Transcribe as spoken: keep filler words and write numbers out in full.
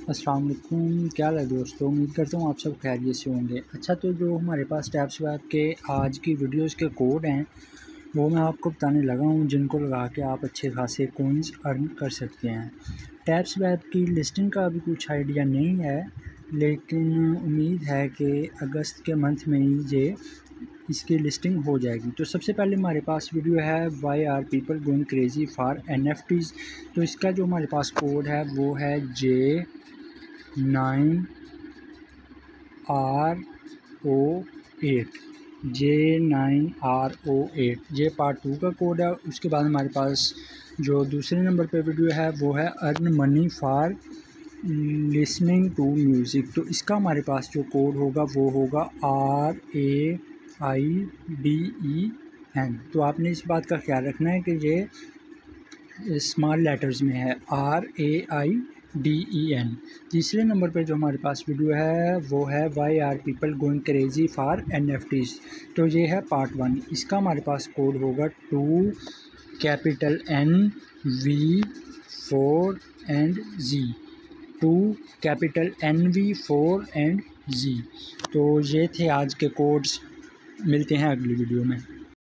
अस्सलाम वालेकुम, क्या हाल है दोस्तों। उम्मीद करता हूँ आप सब खैरियत से होंगे। अच्छा, तो जो हमारे पास tapswap के आज की वीडियोस के कोड हैं वो मैं आपको बताने लगा हूँ, जिनको लगा के आप अच्छे खासे कोइंस अर्न कर सकते हैं। tapswap की लिस्टिंग का अभी कुछ आइडिया नहीं है, लेकिन उम्मीद है कि अगस्त के मंथ में ही ये इसकी लिस्टिंग हो जाएगी। तो सबसे पहले हमारे पास वीडियो है why are people going crazy for N F Ts. तो इसका जो हमारे पास कोड है वो है J nine R O eight J nine R O eight ये पार्ट टू का कोड है। उसके बाद हमारे पास जो दूसरे नंबर पे वीडियो है वो है earn money for listening to music. तो इसका हमारे पास जो कोड होगा वो होगा R A I D E N. तो आपने इस बात का ख्याल रखना है कि ये स्मॉल लेटर्स में है, R A I D E N. तीसरे नंबर पे जो हमारे पास वीडियो है वो है why are people going crazy for N F Ts. तो ये है पार्ट वन। इसका हमारे पास कोड होगा two capital N V four and G two capital N V four and G. तो ये थे आज के कोड्स। मिलते हैं अगली वीडियो में।